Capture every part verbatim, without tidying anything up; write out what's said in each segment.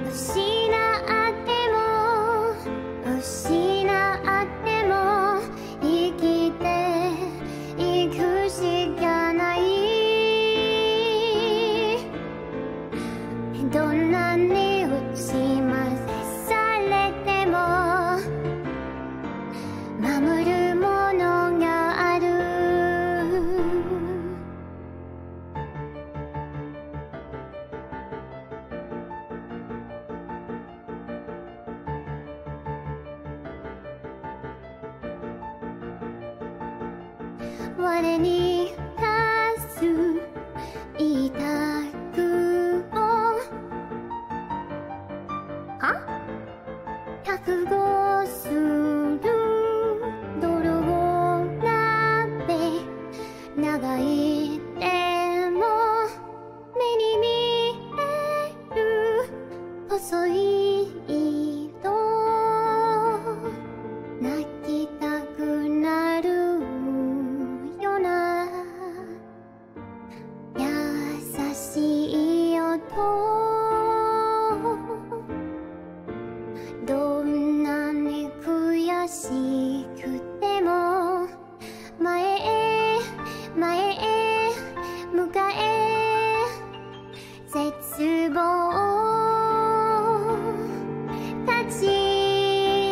失っても失っても生きていくしかない。どんなに打ち負されても守るものがある。我に立つ委託をは覚悟する泥鍋長い手も目に見える細い糸泣きたくなるような優しい音。どんなに悔しくても前へ前へ向かえ絶望たち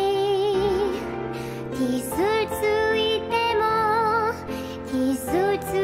傷ついても傷つ